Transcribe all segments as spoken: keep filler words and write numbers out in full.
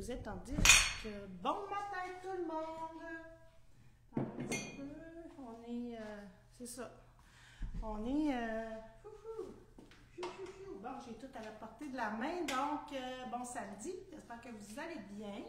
vous êtes en direct. Bon matin tout le monde! Un petit peu, on est, euh, c'est ça, on est, euh, fou, fou, fou, fou. Bon, j'ai tout à la portée de la main, donc euh, bon samedi, j'espère que vous allez bien.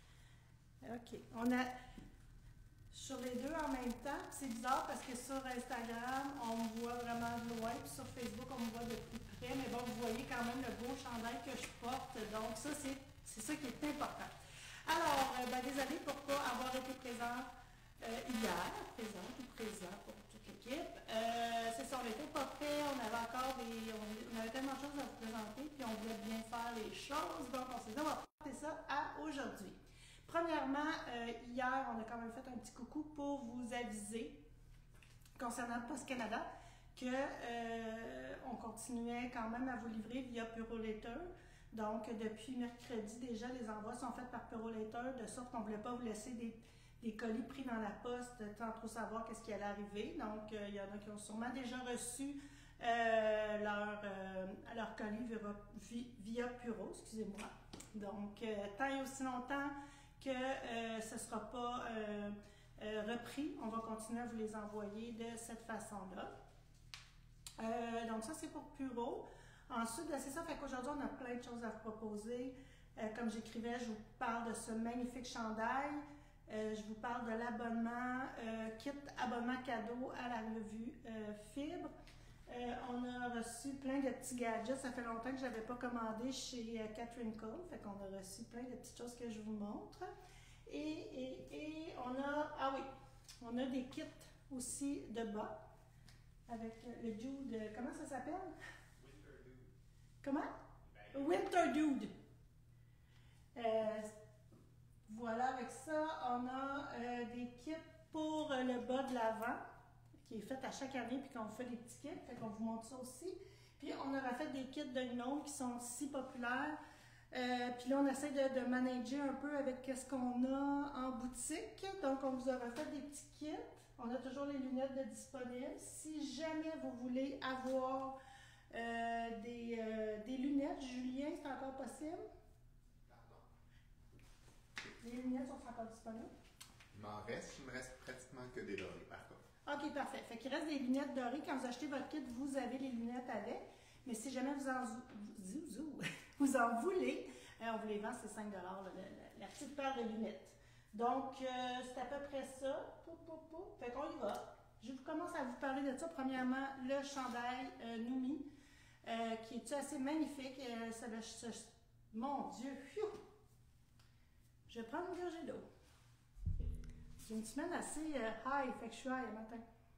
Ok, on a sur les deux en même temps, c'est bizarre parce que sur Instagram, on me voit vraiment de loin, puis sur Facebook, on me voit de plus près, mais bon, vous voyez quand même le beau chandail que je porte, donc ça, c'est, c'est ça qui est important. Alors, euh, ben, désolé pour ne pas avoir été présent euh, hier, présent ou présent pour toute l'équipe. Euh, c'est ça, on n'était pas prêts, on avait encore des, on, on avait tellement de choses à vous présenter, puis on voulait bien faire les choses, donc on s'est dit, on va porter ça à aujourd'hui. Premièrement, euh, hier, on a quand même fait un petit coucou pour vous aviser, concernant Post Canada, qu'on euh, continuait quand même à vous livrer via Purolator. Donc, depuis mercredi, déjà, les envois sont faits par Purolator, de sorte qu'on ne voulait pas vous laisser des, des colis pris dans la poste sans trop savoir qu'est-ce qui allait arriver. Donc, euh, il y en a qui ont sûrement déjà reçu euh, leur, euh, leur colis via, via Puro, excusez-moi. Donc, euh, tant et aussi longtemps que euh, ce ne sera pas euh, euh, repris, on va continuer à vous les envoyer de cette façon-là. Euh, donc ça, c'est pour Puro. Ensuite, c'est ça, fait qu'aujourd'hui, on a plein de choses à vous proposer. Euh, comme j'écrivais, je vous parle de ce magnifique chandail. Euh, je vous parle de l'abonnement, euh, kit abonnement cadeau à la revue euh, Fibre. Euh, on a reçu plein de petits gadgets. Ça fait longtemps que je n'avais pas commandé chez euh, Catherine Cole. Fait qu'on a reçu plein de petites choses que je vous montre. Et, et, et on a, ah oui, on a des kits aussi de bas avec le dude, comment ça s'appelle? Winter Dude. Comment? Winter Dude. Euh, voilà, avec ça, on a euh, des kits pour euh, le bas de l'avant, qui est fait à chaque année, puis qu'on vous fait des petits kits, fait qu'on vous montre ça aussi. Puis on aura fait des kits de gnome qui sont si populaires. Euh, puis là, on essaie de, de manager un peu avec ce qu'on a en boutique. Donc, on vous aura fait des petits kits. On a toujours les lunettes de disponibles. Si jamais vous voulez avoir euh, des, euh, des lunettes, Julien, c'est encore possible? Pardon. Les lunettes sont encore disponibles? Il m'en reste, il me reste pratiquement que des dorés par contre. OK, parfait. Fait qu'il reste des lunettes dorées. Quand vous achetez votre kit, vous avez les lunettes avec. Mais si jamais vous en, vous, vous en voulez, euh, on vous les vend, c'est cinq dollars la, la, la petite paire de lunettes. Donc, euh, c'est à peu près ça. Pou, pou, pou. Fait qu'on y va. Je vous commence à vous parler de ça. Premièrement, le chandail euh, Noumi, euh, qui est assez magnifique. Euh, ça, ça, mon Dieu! Phew. Je vais prendre une gorgée d'eau. J'ai une semaine assez euh, high, fait que je suis high le matin.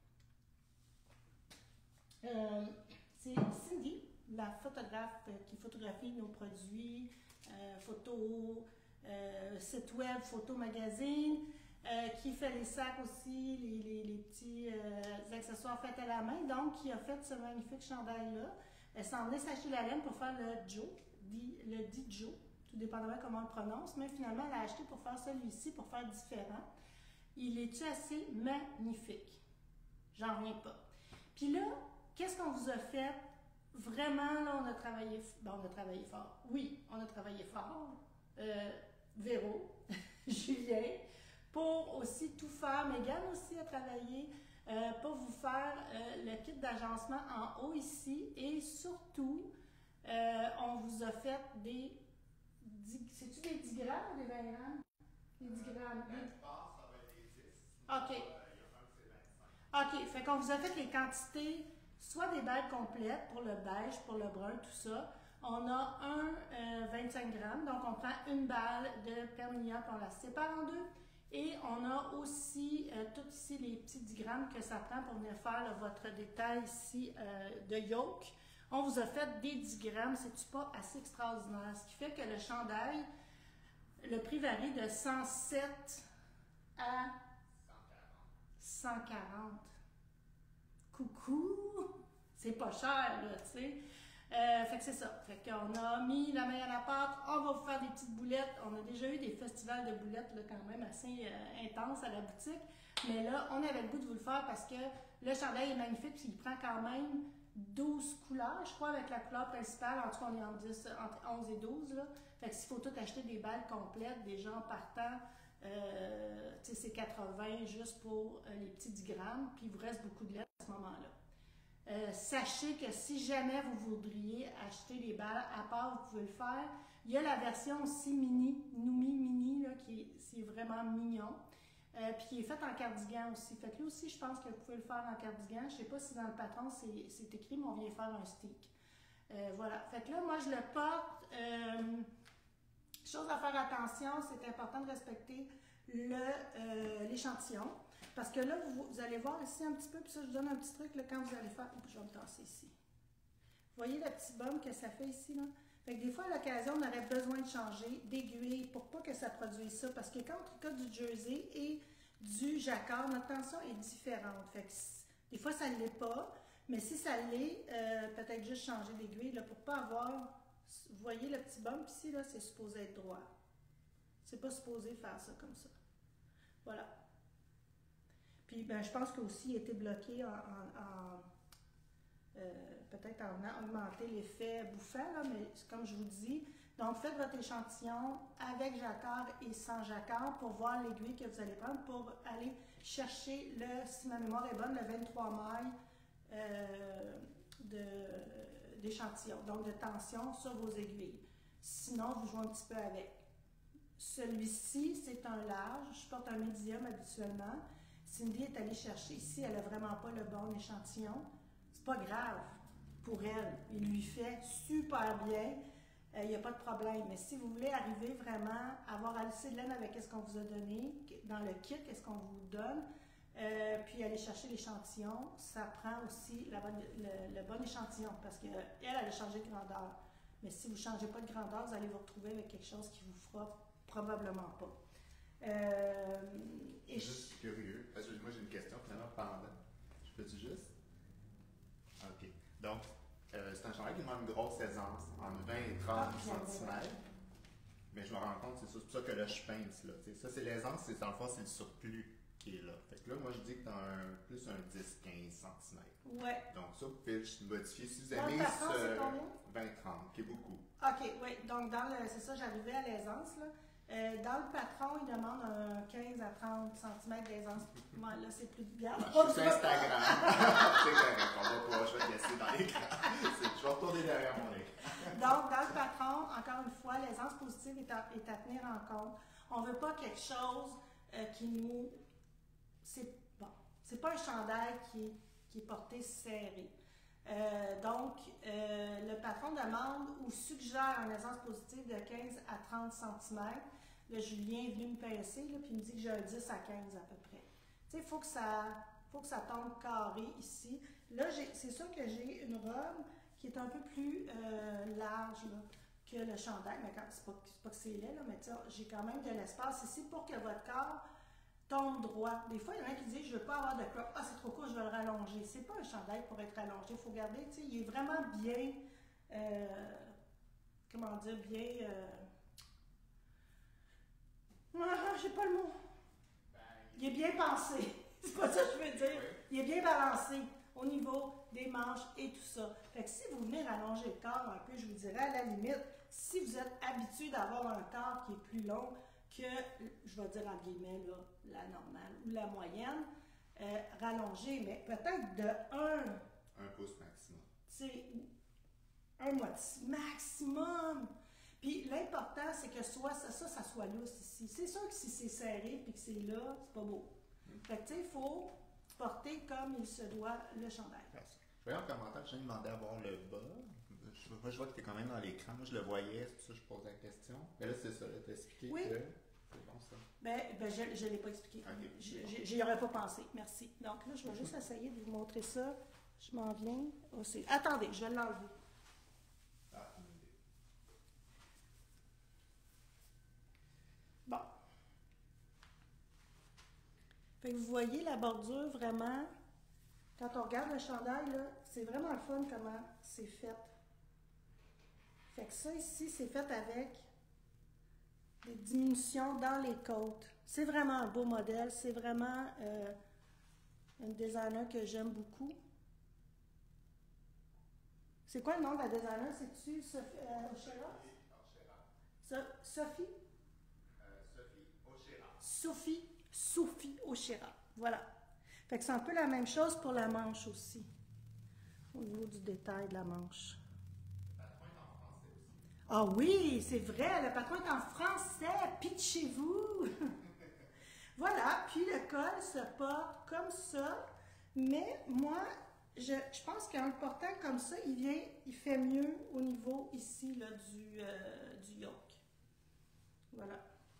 Euh, C'est Cindy, la photographe euh, qui photographie nos produits, euh, photos, euh, site web, photo magazine, euh, qui fait les sacs aussi, les, les, les petits euh, accessoires faits à la main. Donc, qui a fait ce magnifique chandail-là. Elle s'en venait s'acheter la laine pour faire le Joe, dit, le dit Joe, tout dépendamment comment on le prononce, mais finalement, elle a acheté pour faire celui-ci, pour faire différent. Il est-tu assez magnifique? J'en reviens pas. Puis là, qu'est-ce qu'on vous a fait? Vraiment, là, on a travaillé, bon, on a travaillé fort. Oui, on a travaillé fort. Euh, Véro, Julien, pour aussi tout faire. Mégane aussi a travaillé euh, pour vous faire euh, le kit d'agencement en haut ici. Et surtout, euh, on vous a fait des... C'est-tu des dix grammes ou des vingt grammes? Des dix grammes. Quand Des... tu passes, ça va être des dix. OK. Euh, il y a un, c'est vingt-cinq. OK, fait qu'on vous a fait les quantités, soit des balles complètes pour le beige, pour le brun, tout ça. On a un euh, vingt-cinq grammes, donc on prend une balle de permignan, puis on la sépare en deux. Et on a aussi euh, tout ici les petits dix grammes que ça prend pour venir faire là, votre détail ici euh, de yoke. On vous a fait des dix grammes, c'est-tu pas assez extraordinaire? Ce qui fait que le chandail, le prix varie de cent sept à cent quarante. Coucou! C'est pas cher, là, tu sais. Euh, fait que c'est ça. Fait qu'on a mis la main à la pâte, on va vous faire des petites boulettes. On a déjà eu des festivals de boulettes, là, quand même assez euh, intenses à la boutique. Mais là, on avait le goût de vous le faire parce que le chandail est magnifique, puis il prend quand même douze couleurs, je crois, avec la couleur principale. En tout cas, on est entre, dix, entre onze et douze. Là. Fait que s'il faut tout acheter des balles complètes, déjà en partant, euh, tu sais, c'est quatre-vingts juste pour euh, les petits dix grammes, puis il vous reste beaucoup de lettres à ce moment-là. Euh, sachez que si jamais vous voudriez acheter des balles, à part, vous pouvez le faire. Il y a la version aussi mini, Noumi Mini, là, qui est, c'est vraiment mignon. Euh, puis qui est faite en cardigan aussi. Fait que là aussi, je pense que vous pouvez le faire en cardigan. Je ne sais pas si dans le patron c'est, c'est écrit, mais on vient faire un stick. Euh, voilà. Fait que là, moi, je le porte. Euh, chose à faire attention, c'est important de respecter le, euh, l'échantillon. Parce que là, vous, vous allez voir ici un petit peu, puis ça, je vous donne un petit truc là, quand vous allez faire. Oups, je vais me tasser ici. Vous voyez le petit bum que ça fait ici, là? Fait que des fois, à l'occasion, on aurait besoin de changer d'aiguille pour pas que ça produise ça. Parce que quand on tricote du jersey et du jacquard, notre tension est différente. Fait que des fois, ça ne l'est pas. Mais si ça l'est, euh, peut-être juste changer d'aiguille là, pour pas avoir... Vous voyez le petit bump ici, là, c'est supposé être droit. C'est pas supposé faire ça comme ça. Voilà. Puis, ben, je pense qu'aussi, il a été bloqué en... en, en Euh, peut-être en augmenter l'effet bouffant, là, mais comme je vous dis, donc faites votre échantillon avec jacquard et sans jacquard pour voir l'aiguille que vous allez prendre pour aller chercher le, si ma mémoire est bonne, le vingt-trois mailles euh, de, d'échantillon, donc de tension sur vos aiguilles. Sinon, vous jouez un petit peu avec. Celui-ci, c'est un large, je porte un médium habituellement. Cindy est allée chercher ici, elle n'a vraiment pas le bon échantillon. Pas grave pour elle. Il lui fait super bien. Il euh, n'y a pas de problème. Mais si vous voulez arriver vraiment à avoir assez de laine avec ce qu'on vous a donné, dans le kit, qu'est-ce qu'on vous donne, euh, puis aller chercher l'échantillon, ça prend aussi la bonne, le, le bon échantillon parce qu'elle, elle a changé de grandeur. Mais si vous ne changez pas de grandeur, vous allez vous retrouver avec quelque chose qui vous fera probablement pas. Euh, et juste je... curieux, parce que moi j'ai une question finalement pendant. Je peux-tu juste? OK. Donc, euh, c'est un chandail qui demande une grosse aisance, entre vingt et trente centimètres. Mais je me rends compte, c'est ça, c'est pour ça que là, je pince. Là, ça, c'est l'aisance, c'est dans le fond, c'est le surplus qui est là. Fait que là, moi, je dis que tu as un, plus un dix à quinze centimètres. Ouais. Donc, ça, vous pouvez modifier. Si vous aimez ce vingt à trente, qui est beaucoup. OK, oui. Donc, dans le, c'est ça, j'arrivais à l'aisance, là. Euh, dans le patron, il demande un quinze à trente centimètres d'aisance. Moi, là, c'est plus bien. Ah, je suis sur Instagram. C'est correct, on va pouvoir, je vais te laisser dans l'écran. Je vais retourner derrière mon écran. Donc, dans le patron, encore une fois, l'aisance positive est à, est à tenir en compte. On ne veut pas quelque chose euh, qui nous... C'est bon, c'est pas un chandail qui, qui est porté serré. Euh, donc, euh, le patron demande ou suggère une aisance positive de quinze à trente centimètres. Là, Julien est venu me pincer, là, puis il me dit que j'ai un dix à quinze à peu près. Tu sais, il faut que ça, faut que ça tombe carré ici. Là, c'est sûr que j'ai une robe qui est un peu plus euh, large là, que le chandail. Mais c'est pas, pas que c'est laid, là, mais j'ai quand même de l'espace ici pour que votre corps tombe droit. Des fois, il y en a qui disent « je ne veux pas avoir de crop. Ah, c'est trop court, je vais le rallonger. » C'est pas un chandail pour être allongé. Il faut regarder, tu sais, il est vraiment bien, euh, comment dire, bien... Euh... Ah, j'ai pas le mot. Il est bien pensé. C'est pas ça que je veux dire. Il est bien balancé au niveau des manches et tout ça. Fait que si vous venez rallonger le corps un peu, je vous dirais à la limite, si vous êtes habitué d'avoir un corps qui est plus long que, je vais dire en guillemets, là, la normale ou la moyenne, euh, rallongée, mais peut-être de un... Un pouce maximum. C'est un moitié maximum. Puis l'important, c'est que soit ça, ça, ça soit lousse ici. C'est sûr que si c'est serré et que c'est là, c'est pas beau. Mm. Fait que tu sais, il faut porter comme il se doit le chandail. Merci. Je voyais en commentaire, je viens de demander à voir le bas. Je, moi, je vois que tu es quand même dans l'écran. Moi, je le voyais, c'est pour ça que je posais la question. Mais là, c'est ça, tu as expliqué oui. que c'est bon ça. Ben, ben je ne l'ai pas expliqué. Okay. J'y aurais pas pensé. Merci. Donc là, je vais juste essayer de vous montrer ça. Je m'en viens. Oh, attendez, je vais l'enlever. Ah, bon. Fait que vous voyez la bordure vraiment, quand on regarde le chandail, là, c'est vraiment le fun comment c'est fait. Fait que ça ici, c'est fait avec des diminutions dans les côtes. C'est vraiment un beau modèle. C'est vraiment euh, un designer que j'aime beaucoup. C'est quoi le nom de la designer? C'est-tu Sophie euh, Oshera? So, Sophie? Euh, Sophie Oshera. Sophie, Sophie Oshera. Voilà. Fait que c'est un peu la même chose pour la manche aussi. Au niveau du détail de la manche. Le patron est en français aussi. Ah oui, c'est vrai, le patron est en français. Pitchez-vous! Voilà, puis le col se porte comme ça. Mais moi, je, je pense qu'en le portant comme ça, il vient, il fait mieux au niveau ici là, du, euh, du yoke. Voilà.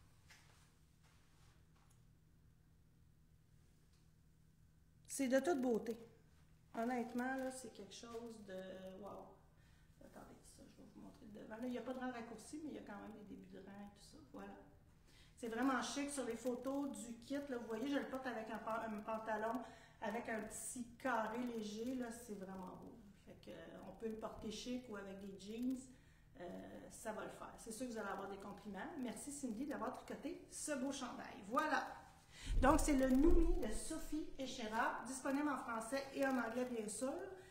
C'est de toute beauté. Honnêtement, là, c'est quelque chose de... Wow! Attendez, ça, je vais vous montrer de devant. Là, il n'y a pas de rang raccourci, mais il y a quand même des débuts de rang et tout ça. Voilà. C'est vraiment chic sur les photos du kit. Là, vous voyez, je le porte avec un, un pantalon avec un petit carré léger. Là, c'est vraiment beau. Fait que, euh, on peut le porter chic ou avec des jeans. Euh, ça va le faire. C'est sûr que vous allez avoir des compliments. Merci Cindy d'avoir tricoté ce beau chandail. Voilà. Donc, c'est le Noumi de Sophie Oshera, disponible en français et en anglais, bien sûr.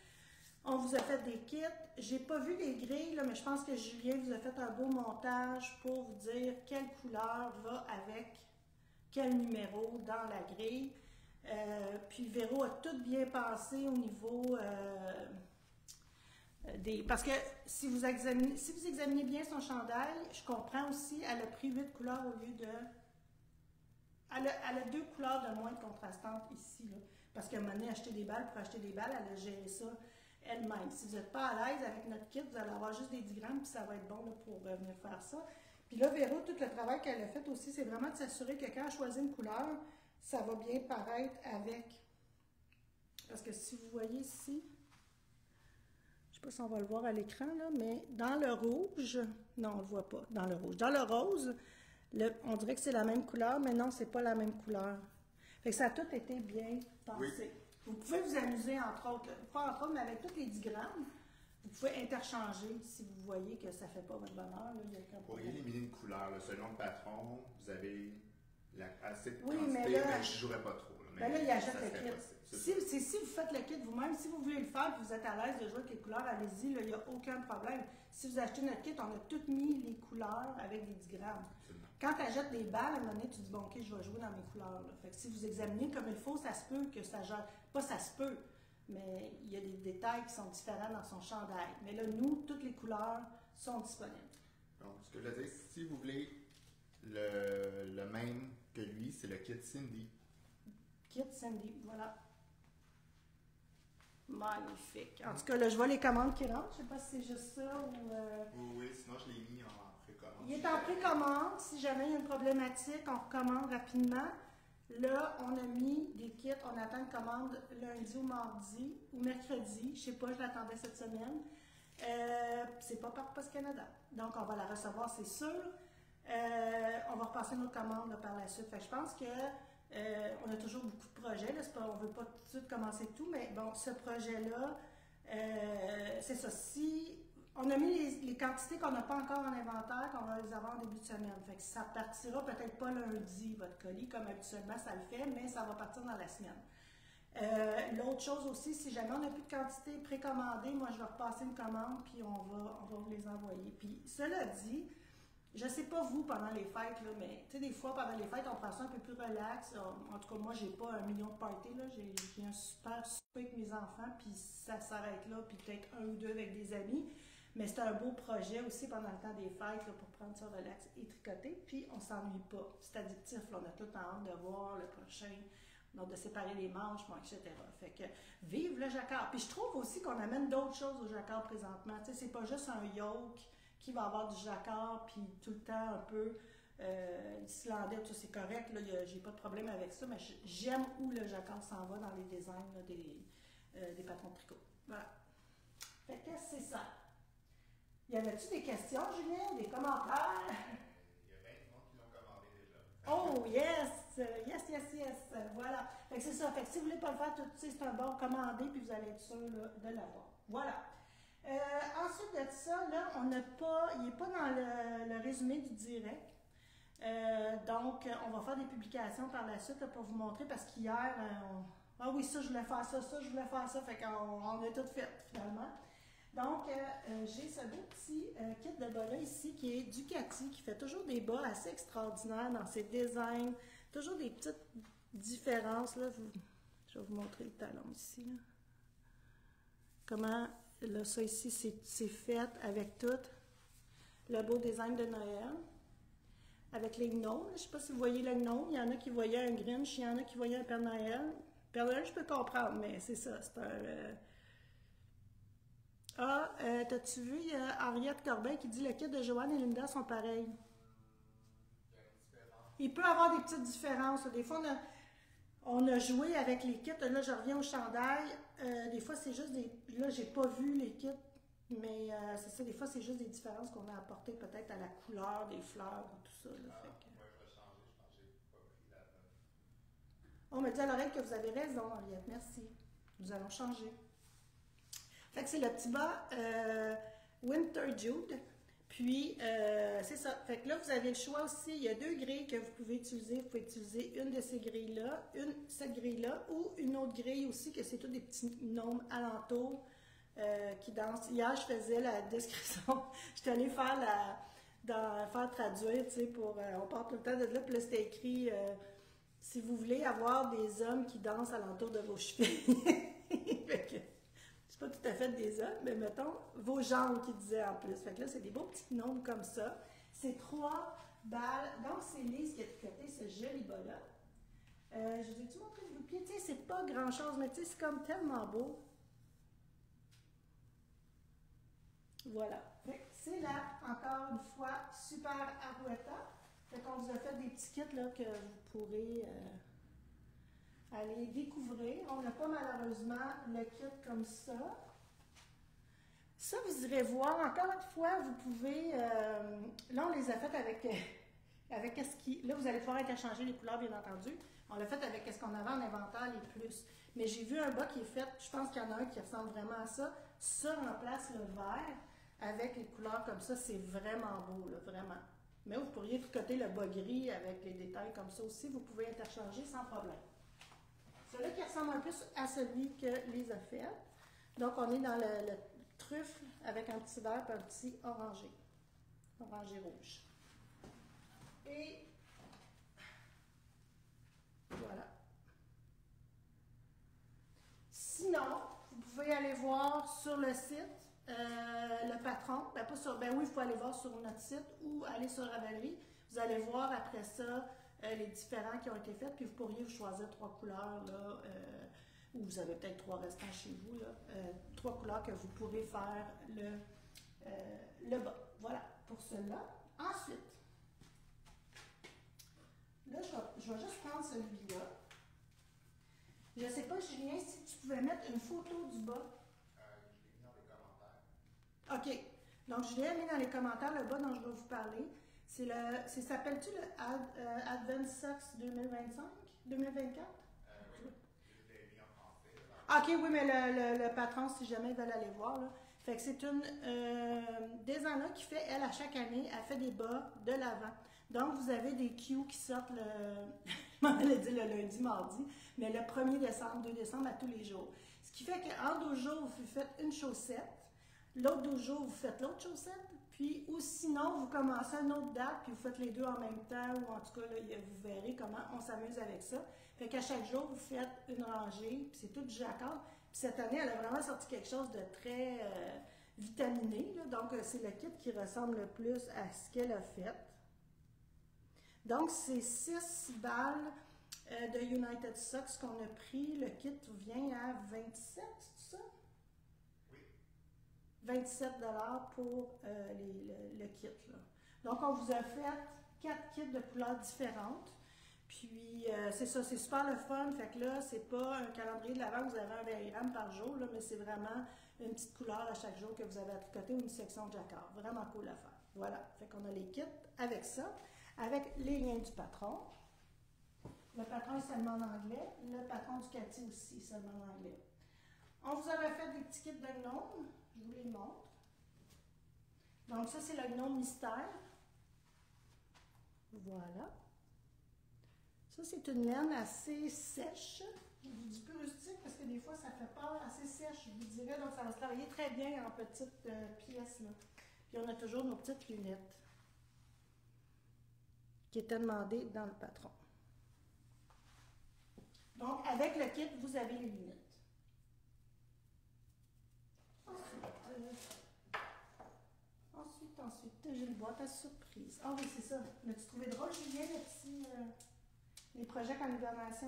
On vous a fait des kits. J'ai pas vu les grilles, là, mais je pense que Julien vous a fait un beau montage pour vous dire quelle couleur va avec quel numéro dans la grille. Euh, puis Véro a tout bien pensé au niveau euh, des... Parce que si vous, examinez, si vous examinez bien son chandail, je comprends aussi, elle a pris huit couleurs au lieu de... Elle a, elle a deux couleurs de moins contrastantes ici, là, parce qu'elle m'a donné acheter des balles pour acheter des balles, elle a géré ça elle-même. Si vous n'êtes pas à l'aise avec notre kit, vous allez avoir juste des diagrammes, puis ça va être bon là, pour euh, venir faire ça. Puis là, Véro, tout le travail qu'elle a fait aussi, c'est vraiment de s'assurer que quand elle choisit une couleur, ça va bien paraître avec. Parce que si vous voyez ici, je ne sais pas si on va le voir à l'écran, là, mais dans le rouge, non, on ne le voit pas, dans le rouge. Dans le rose, le, on dirait que c'est la même couleur, mais non, c'est pas la même couleur. Fait que ça a tout été bien pensé. Oui. Vous pouvez vous amuser, entre autres, là, pas entre autres, mais avec tous les digrammes, vous pouvez interchanger si vous voyez que ça ne fait pas votre bonheur. Là, il y a aucun Pour problème. éliminer une couleur, là, selon le patron, vous avez la, assez de Oui, quantité, mais là, mais je ne jouerais pas trop. Là, mais ben là, il achète le kit. Si, si, si vous faites le kit vous-même, si vous voulez le faire et vous êtes à l'aise de jouer avec les couleurs, allez-y, il n'y a aucun problème. Si vous achetez notre kit, on a tout mis les couleurs avec des digrammes. Absolument. Quand tu achètes des balles, à un moment donné, tu dis, bon, ok, je vais jouer dans mes couleurs. Là. Fait que si vous examinez comme il faut, ça se peut que ça gère. Pas ça se peut, mais il y a des détails qui sont différents dans son chandail. Mais là, nous, toutes les couleurs sont disponibles. Donc, ce que je veux dire, si vous voulez le, le même que lui, c'est le kit Cindy. Kit Cindy, voilà. Magnifique. En tout cas, là, je vois les commandes qui rentrent. Je ne sais pas si c'est juste ça ou... Euh... Oui, oui, sinon je l'ai mis en précommande. Il est en précommande. Si jamais il y a une problématique, on recommande rapidement. Là, on a mis des kits. On attend une commande lundi ou mardi ou mercredi. Je ne sais pas, je l'attendais cette semaine. Euh, c'est pas par Post Canada. Donc, on va la recevoir, c'est sûr. Euh, on va repasser nos commandes là, par la suite. Fait que je pense que Euh, on a toujours beaucoup de projets, là, pas, on ne veut pas tout de suite commencer tout, mais bon, ce projet-là, euh, c'est ça. Si on a mis les, les quantités qu'on n'a pas encore en inventaire, qu'on va les avoir en début de semaine. Fait que ça partira peut-être pas lundi, votre colis, comme habituellement ça le fait, mais ça va partir dans la semaine. Euh, L'autre chose aussi, si jamais on n'a plus de quantité précommandée, moi je vais repasser une commande, puis on va, on va vous les envoyer. Puis cela dit, je ne sais pas vous pendant les fêtes, là, mais tu sais, des fois pendant les fêtes, on prend ça un peu plus relax. En tout cas, moi, j'ai pas un million de parties, là. J'ai un super souper avec mes enfants, puis ça s'arrête là, puis peut-être un ou deux avec des amis. Mais c'est un beau projet aussi pendant le temps des fêtes, là, pour prendre ça relax et tricoter, puis on s'ennuie pas. C'est addictif, là, on a tout le hâte de voir le prochain, donc de séparer les manches, bon, et cetera. Fait que vive le jacquard. Puis je trouve aussi qu'on amène d'autres choses au jacquard présentement. Tu sais, c'est pas juste un yoke qui va avoir du jacquard, puis tout le temps un peu euh, islandais, tout ça, c'est correct, là, j'ai pas de problème avec ça, mais j'aime où le jacquard s'en va dans les designs là, des, euh, des patrons de tricot. Voilà. Fait que c'est ça. Y avait-tu des questions, Julien, des commentaires? Il y a bien du monde qui l'ont commandé déjà. Oh, yes! Yes, yes, yes! Voilà. Fait que c'est ça. Fait que si vous voulez pas le faire tout de suite, c'est un bon commandé, puis vous allez être sûr là, de l'avoir. Voilà. Euh, ensuite de ça, là, on n'a pas, il n'est pas dans le, le résumé du direct. Euh, donc, on va faire des publications par la suite là, pour vous montrer parce qu'hier, euh, on... ah oui, ça, je voulais faire ça, ça, je voulais faire ça. Fait qu'on on a tout fait finalement. Donc, euh, euh, j'ai ce beau petit euh, kit de bas-là ici qui est Ducati, qui fait toujours des bas assez extraordinaires dans ses designs. Toujours des petites différences. Là. Je vais vous montrer le talon ici. Là. Comment, là, ça ici, c'est fait avec tout le beau design de Noël. Avec les gnomes. Je ne sais pas si vous voyez le gnome. Il y en a qui voyaient un Grinch, il y en a qui voyaient un Père Noël. Père Noël, je peux comprendre, mais c'est ça. C'est un... Euh... Ah, euh, t'as-tu vu, il y a Henriette Corbeil qui dit le kit de Joanne et Linda sont pareils. Il peut y avoir des petites différences. Des fois, on a, on a joué avec les kits. Là, je reviens au chandail. Euh, des fois, c'est juste des... Là, j'ai pas vu les kits. Mais euh, c'est ça, des fois, c'est juste des différences qu'on a apportées peut-être à la couleur des fleurs ou tout ça. Là, Ah, fait que... moi, je vais changer. Je pense que j'ai pas pris la bonne. On me dit à l'oreille que vous avez raison, Henriette. Merci. Nous allons changer. Fait que c'est le petit bas euh, Winter Jude. Puis, euh, c'est ça. Fait que là, vous avez le choix aussi. Il y a deux grilles que vous pouvez utiliser. Vous pouvez utiliser une de ces grilles-là, une cette grille-là, ou une autre grille aussi, que c'est tous des petits gnomes alentours. Euh, qui dansent. Hier, je faisais la description. J'étais allée faire la dans, faire traduire, tu sais, pour euh, on part tout le temps de là, puis là, c'était écrit euh, si vous voulez avoir des hommes qui dansent alentour de vos chevilles. Fait que, c'est pas tout à fait des hommes, mais mettons vos jambes qui disaient en plus. Fait que là, c'est des beaux petits gnomes comme ça. C'est trois balles. Donc, c'est Lise qui a tricoté ce joli bas-là. Euh, je vous ai-tu montré le pied? Tu sais, c'est pas grand-chose, mais tu sais, c'est comme tellement beau. Voilà. C'est là, encore une fois, super Arwetta. Fait qu'on vous a fait des petits kits là, que vous pourrez euh, aller découvrir. On n'a pas malheureusement le kit comme ça. Ça, vous irez voir. Encore une fois, vous pouvez... Euh, là, on les a fait avec... avec ce qui... Là, vous allez pouvoir interchanger les couleurs, bien entendu. On l'a fait avec ce qu'on avait en inventaire, les plus. Mais j'ai vu un bas qui est fait, je pense qu'il y en a un qui ressemble vraiment à ça. Ça remplace le vert. Avec les couleurs comme ça, c'est vraiment beau, là, vraiment. Mais vous pourriez tricoter le bas gris avec les détails comme ça aussi. Vous pouvez interchanger sans problème. Celui-là qui ressemble un peu à celui que Lise a fait. Donc, on est dans le, le truffe avec un petit vert et un petit orangé. Orangé rouge. Et voilà. Sinon, vous pouvez aller voir sur le site Euh, le patron, ben, pas sur, ben oui, il faut aller voir sur notre site ou aller sur Ravelry. Vous allez voir après ça euh, les différents qui ont été faits, puis vous pourriez vous choisir trois couleurs, là, euh, ou vous avez peut-être trois restants chez vous, là, euh, trois couleurs que vous pourrez faire le, euh, le bas. Voilà, pour cela. Ensuite, là, je vais, je vais juste prendre celui-là. Je ne sais pas, Julien, si tu pouvais mettre une photo du bas. OK. Donc, je l'ai mis dans les commentaires, le bas dont je vais vous parler. C'est le, c'est, s'appelle-tu le Ad, euh, Advent Socks deux mille vingt-cinq? deux mille vingt-quatre? Euh, oui. Je l'ai mis en français. OK, oui, mais le, le, le patron, si jamais ils veulent aller voir, là. Fait que c'est une euh, designer qui fait, elle, à chaque année, elle fait des bas de l'avant. Donc, vous avez des Q qui sortent le, je m'en allais dire le lundi, mardi, mais le premier décembre, deux décembre, à tous les jours. Ce qui fait qu'en deux jours, vous faites une chaussette. L'autre deux jours, vous faites l'autre chaussette, puis ou sinon, vous commencez une autre date, puis vous faites les deux en même temps, ou en tout cas, là, vous verrez comment on s'amuse avec ça. Fait qu'à chaque jour, vous faites une rangée, puis c'est tout du jacquard. Puis cette année, elle a vraiment sorti quelque chose de très euh, vitaminé, là. Donc c'est le kit qui ressemble le plus à ce qu'elle a fait. Donc c'est six balles euh, de United Socks qu'on a pris. Le kit vient à vingt-sept, c'est ça? vingt-sept dollars pour euh, les, le, le kit. Là. Donc, on vous a fait quatre kits de couleurs différentes. Puis, euh, c'est ça, c'est super le fun. Fait que là, c'est pas un calendrier de l'Avent, vous avez un vingt grammes par jour, là, mais c'est vraiment une petite couleur à chaque jour que vous avez à tricoter ou une section de jacquard. Vraiment cool à faire. Voilà. Fait qu'on a les kits avec ça, avec les liens du patron. Le patron est seulement en anglais. Le patron du Cathy aussi, seulement en anglais. On vous avait fait des petits kits de gnome. Je vous les montre. Donc ça, c'est le gnome mystère. Voilà. Ça, c'est une laine assez sèche. Je vous dis plus rustique parce que des fois ça fait peur, assez sèche, je vous dirais. Donc ça va se travailler très bien en petites euh, pièces. Là. Puis on a toujours nos petites lunettes qui étaient demandées dans le patron. Donc avec le kit, vous avez les lunettes. Ensuite, euh, ensuite, ensuite, j'ai une boîte à surprise. Ah oui, c'est ça. L'as-tu trouvé drôle, Julien, les petits, euh, les projets en hibernation?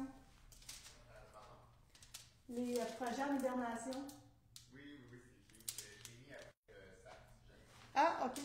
Les euh, projets en hibernation? Oui, oui, oui, c'est cute. J'ai mis avec euh, ça. Ah, ok.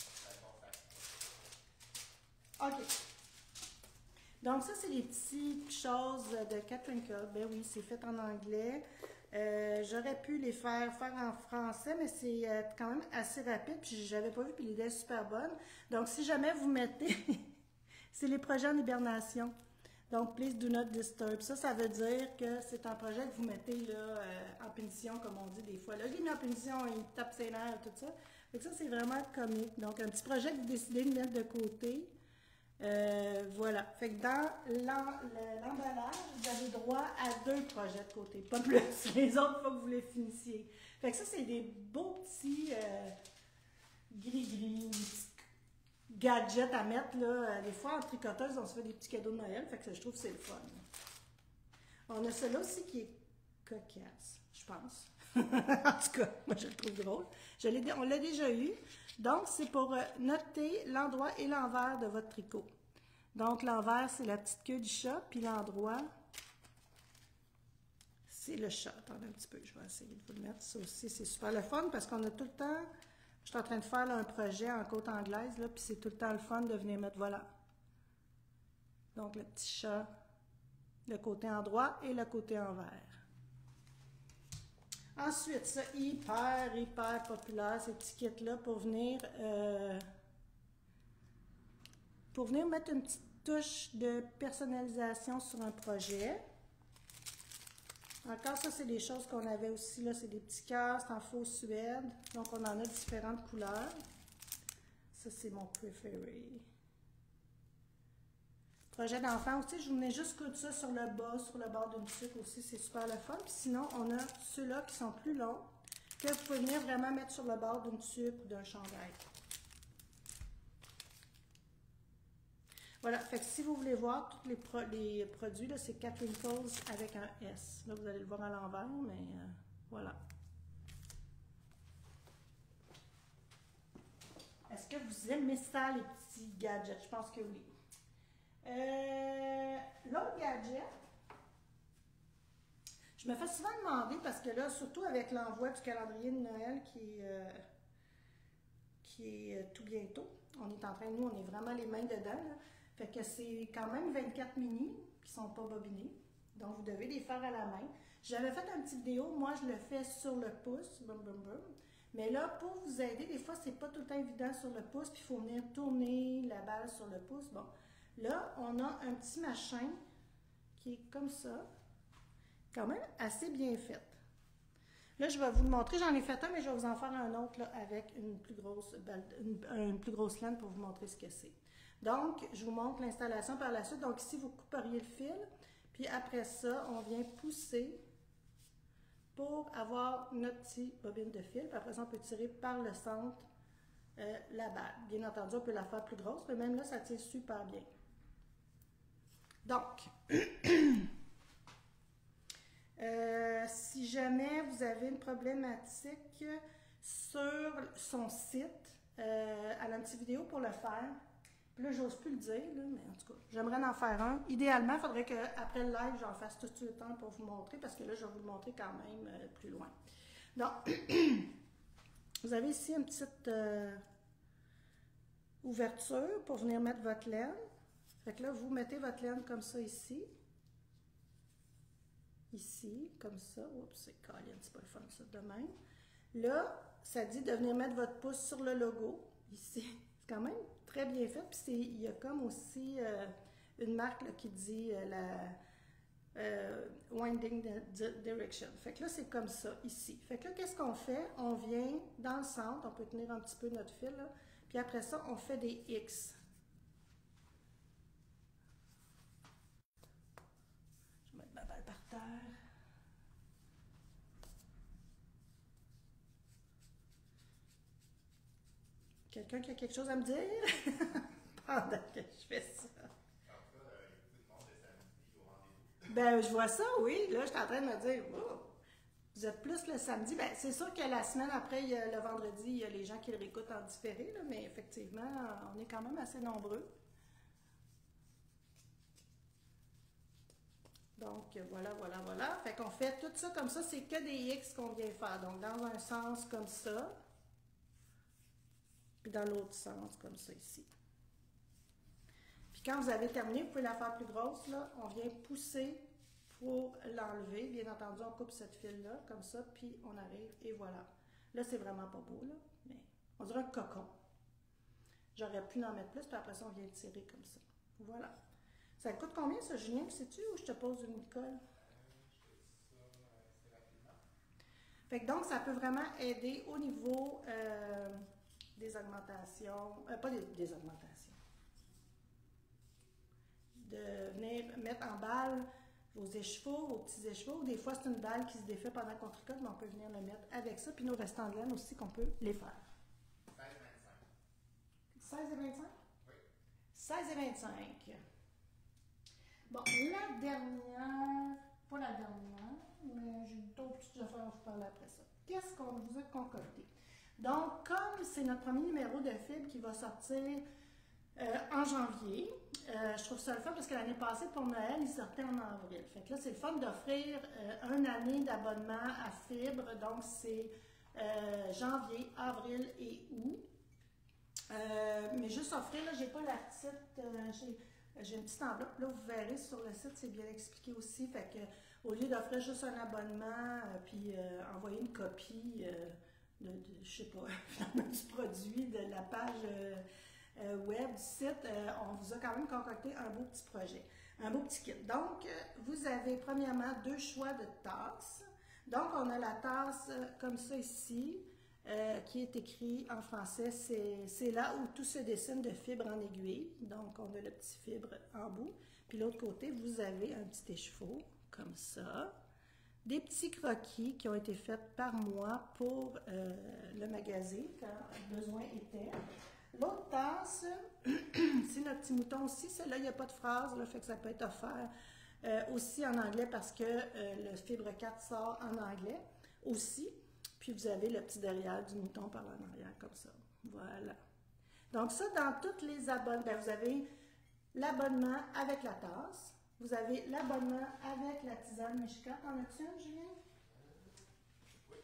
Ok. Donc ça, c'est des petites choses de Catwinkle. Ben oui, c'est fait en anglais. Euh, J'aurais pu les faire faire en français, mais c'est euh, quand même assez rapide. Puis j'avais pas vu, puis l'idée est super bonne. Donc si jamais vous mettez, c'est les projets en hibernation. Donc, please do not disturb. Ça, ça veut dire que c'est un projet que vous mettez là, euh, en punition, comme on dit des fois. Là, il met en punition, il tape ses nerfs, tout ça. Fait que ça, c'est vraiment comique. Donc, un petit projet que vous décidez de mettre de côté. Euh, voilà. Fait que dans l'emballage, vous avez droit à deux projets de côté, pas plus. Les autres, il faut que vous les finissiez. Fait que ça, c'est des beaux petits euh, gris-gris, gadgets à mettre, là. Des fois, en tricoteuse, on se fait des petits cadeaux de Noël, fait que je trouve que c'est le fun. On a celui-là aussi qui est cocasse, je pense. En tout cas, moi, je le trouve drôle. Je on l'a déjà eu. Donc, c'est pour noter l'endroit et l'envers de votre tricot. Donc, l'envers, c'est la petite queue du chat, puis l'endroit, c'est le chat. Attendez un petit peu, je vais essayer de vous le mettre. Ça aussi, c'est super le fun, parce qu'on a tout le temps... Je suis en train de faire là, un projet en côte anglaise, là, puis c'est tout le temps le fun de venir mettre, voilà. Donc, le petit chat, le côté endroit et le côté envers. Ensuite, ça, hyper, hyper populaire, ces petits kits-là, pour venir, euh, pour venir mettre une petite touche de personnalisation sur un projet. Encore, ça, c'est des choses qu'on avait aussi, là, c'est des petits cœurs, c'est en fausse suède. Donc, on en a différentes couleurs. Ça, c'est mon préféré. Projet d'enfant aussi, je venais juste coudre ça sur le bas, sur le bord d'une tuque aussi, c'est super le fun. Puis sinon, on a ceux-là qui sont plus longs, que vous pouvez venir vraiment mettre sur le bord d'une tuque ou d'un chandail. Voilà, fait que si vous voulez voir tous les, pro les produits, c'est Catwinkles avec un S. Là, vous allez le voir à l'envers, mais euh, voilà. Est-ce que vous aimez ça, les petits gadgets? Je pense que oui. Euh, L'autre gadget, je me fais souvent demander, parce que là, surtout avec l'envoi du calendrier de Noël qui est, euh, qui est tout bientôt, on est en train, nous, on est vraiment les mains dedans, là. Fait que c'est quand même vingt-quatre mini qui sont pas bobinés. Donc, vous devez les faire à la main. J'avais fait une petite vidéo. Moi, je le fais sur le pouce. Boum, boum, boum. Mais là, pour vous aider, des fois, c'est pas tout le temps évident sur le pouce. Puis, il faut venir tourner la balle sur le pouce. Bon. Là, on a un petit machin qui est comme ça. Quand même assez bien fait. Là, je vais vous le montrer. J'en ai fait un, mais je vais vous en faire un autre là, avec une plus grosse balle, une, une plus grosse laine pour vous montrer ce que c'est. Donc, je vous montre l'installation par la suite. Donc, ici, vous couperiez le fil. Puis après ça, on vient pousser pour avoir notre petite bobine de fil. Puis après ça, on peut tirer par le centre euh, la balle. Bien entendu, on peut la faire plus grosse, mais même là, ça tient super bien. Donc, euh, si jamais vous avez une problématique sur son site, euh, elle a une petite vidéo pour le faire. Là, j'ose plus le dire, là, mais en tout cas, j'aimerais en faire un. Idéalement, il faudrait qu'après le live, j'en fasse tout le temps pour vous montrer, parce que là, je vais vous le montrer quand même euh, plus loin. Donc, vous avez ici une petite euh, ouverture pour venir mettre votre laine. Fait que là, vous mettez votre laine comme ça ici. Ici, comme ça. Oups, c'est câlin, c'est pas le fun, ça, de même. Là, ça dit de venir mettre votre pouce sur le logo, ici. C'est quand même très bien fait. Puis il y a comme aussi euh, une marque là, qui dit euh, la euh, Winding Direction. Fait que là, c'est comme ça, ici. Fait que là, qu'est-ce qu'on fait? On vient dans le centre, on peut tenir un petit peu notre fil, là, puis après ça, on fait des X. Je vais mettre ma balle par terre. Quelqu'un qui a quelque chose à me dire pendant que je fais ça? Ben, je vois ça, oui. Là, je suis en train de me dire, oh, vous êtes plus le samedi. Ben, c'est sûr que la semaine après, il y a le vendredi, il y a les gens qui le réécoutent en différé, là, mais effectivement, on est quand même assez nombreux. Donc, voilà, voilà, voilà. Fait qu'on fait tout ça comme ça, c'est que des X qu'on vient faire. Donc, dans un sens comme ça, puis dans l'autre sens comme ça ici. Puis quand vous avez terminé, vous pouvez la faire plus grosse, là. On vient pousser pour l'enlever. Bien entendu, on coupe cette file-là, comme ça, puis on arrive, et voilà. Là, c'est vraiment pas beau, là, mais on dirait un cocon. J'aurais pu en mettre plus, puis après ça, on vient tirer comme ça. Voilà. Ça coûte combien, ça, Julien, sais-tu, ou je te pose une colle? Fait que donc, ça peut vraiment aider au niveau euh, des augmentations, euh, pas des, des augmentations, de venir mettre en balle vos écheveaux, vos petits écheveaux. Des fois, c'est une balle qui se défait pendant qu'on tricote, mais on peut venir le mettre avec ça. Puis nos restants de laine aussi, qu'on peut les faire. seize et vingt-cinq? Oui. seize et vingt-cinq. Bon, la dernière, pas la dernière, mais j'ai d'autres petites affaires à vous parler après ça. Qu'est-ce qu'on vous a concocté? Donc, comme c'est notre premier numéro de fibre qui va sortir euh, en janvier, euh, je trouve ça le fun parce que l'année passée, pour Noël, il sortait en avril. Fait que là, c'est le fun d'offrir euh, une année d'abonnement à fibre. Donc, c'est euh, janvier, avril et août. Euh, mais juste offrir, là, j'ai pas la petite... Euh, j'ai une petite enveloppe, là, vous verrez sur le site, c'est bien expliqué aussi. Fait que, au lieu d'offrir juste un abonnement, euh, puis euh, envoyer une copie euh, de, de, je sais pas, du produit, de la page euh, euh, web du site, euh, on vous a quand même concocté un beau petit projet, un beau petit kit. Donc, euh, vous avez premièrement deux choix de tasses. Donc, on a la tasse euh, comme ça ici. Euh, qui est écrit en français, c'est là où tout se dessine de fibres en aiguille. Donc, on a le petit fibre en bout. Puis l'autre côté, vous avez un petit écheveau, comme ça. Des petits croquis qui ont été faits par moi pour euh, le magazine, quand besoin était. L'autre tasse, c'est notre petit mouton aussi. Celle-là, il n'y a pas de phrase, là, fait que ça peut être offert euh, aussi en anglais parce que euh, le fibre quatre sort en anglais aussi. Puis vous avez le petit derrière du mouton par en arrière, comme ça. Voilà. Donc ça, dans toutes les abonnements, ben vous avez l'abonnement avec la tasse. Vous avez l'abonnement avec la tisane Mishka. T'en as-tu une, Julien? Oui.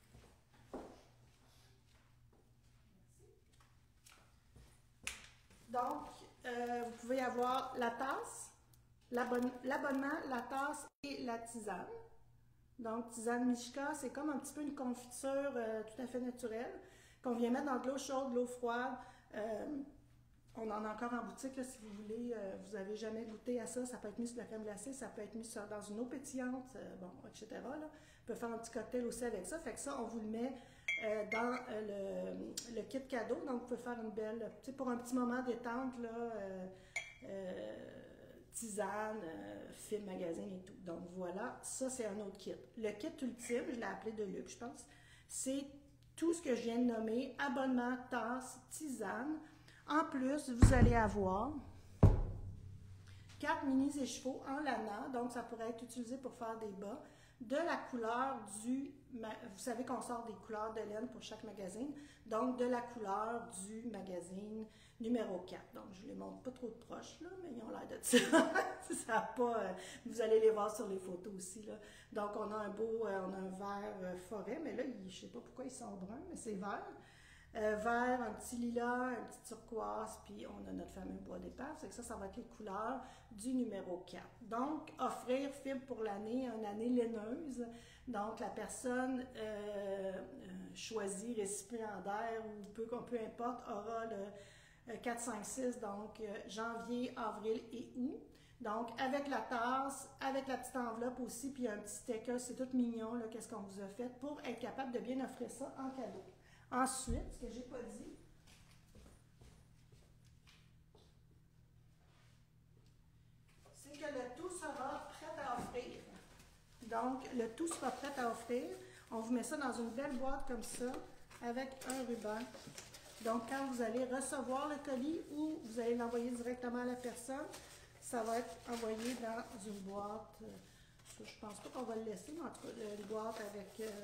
Donc, euh, vous pouvez avoir la tasse, l'abonnement, la tasse et la tisane. Donc, tisane Mishka, c'est comme un petit peu une confiture euh, tout à fait naturelle qu'on vient mettre dans de l'eau chaude, de l'eau froide. Euh, on en a encore en boutique, là, si vous voulez. Euh, vous n'avez jamais goûté à ça. Ça peut être mis sur la crème glacée, ça peut être mis sur, dans une eau pétillante, euh, bon, et cetera. Là. On peut faire un petit cocktail aussi avec ça. Fait que ça, on vous le met euh, dans euh, le, le kit cadeau. Donc, vous pouvez faire une belle, tu sais, pour un petit moment détente, là, euh, euh, tisane, euh, film, magazine et tout. Donc voilà, ça c'est un autre kit. Le kit ultime, je l'ai appelé de luxe, je pense, c'est tout ce que je viens de nommer, abonnement, tasse, tisane. En plus, vous allez avoir quatre mini écheveaux en lana, donc ça pourrait être utilisé pour faire des bas, de la couleur du, vous savez qu'on sort des couleurs de laine pour chaque magazine, donc de la couleur du magazine numéro quatre. Donc, je ne les montre pas trop de proche, là, mais ils ont l'air de ça. Ça a pas, euh, vous allez les voir sur les photos aussi. Là. Donc, on a un beau, euh, on a un vert euh, forêt, mais là, il, je ne sais pas pourquoi ils sont bruns, mais c'est vert. Euh, vert, un petit lilas, un petit turquoise, puis on a notre fameux bois d'épave. C'est que ça, ça va être les couleurs du numéro quatre. Donc, offrir fibre pour l'année, une année laineuse. Donc, la personne euh, euh, choisit récipiendaire ou peu, peu importe, aura le quatre, cinq, six, donc euh, janvier, avril et août. Donc, avec la tasse, avec la petite enveloppe aussi, puis un petit sticker, c'est tout mignon, là, qu'est-ce qu'on vous a fait pour être capable de bien offrir ça en cadeau. Ensuite, ce que j'ai pas dit, c'est que le tout sera prêt à offrir. Donc, le tout sera prêt à offrir. On vous met ça dans une belle boîte comme ça, avec un ruban Donc, quand vous allez recevoir le colis ou vous allez l'envoyer directement à la personne, ça va être envoyé dans une boîte. Euh, je ne pense pas qu'on va le laisser, mais en tout cas, une boîte avec, euh,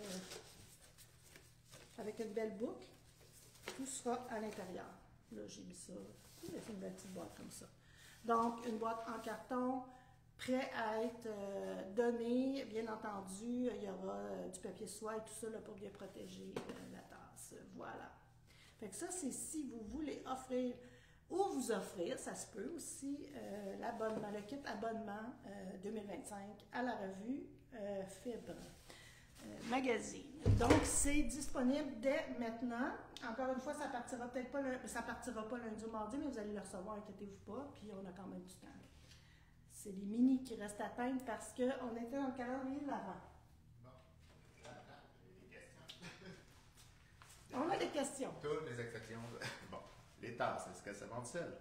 avec une belle boucle. Tout sera à l'intérieur. Là, j'ai mis ça. C'est une belle petite boîte comme ça. Donc, une boîte en carton, prêt à être euh, donné. Bien entendu, il y aura euh, du papier soie et tout ça là, pour bien protéger euh, la tasse. Voilà. Fait que ça, c'est si vous voulez offrir ou vous offrir, ça se peut aussi, euh, l'abonnement, le kit abonnement euh, deux mille vingt-cinq à la revue euh, Fibre euh, Magazine. Donc, c'est disponible dès maintenant. Encore une fois, ça partira peut-être pas, le, ça partira pas lundi ou mardi, mais vous allez le recevoir, inquiétez-vous pas, puis on a quand même du temps. C'est les mini qui restent à atteindre parce qu'on était dans le calendrier de l'avant. Bon, j'attends, j'ai des questions. On a des questions. Toutes les exceptions. Bon, les tasses, est-ce que ça monte seul?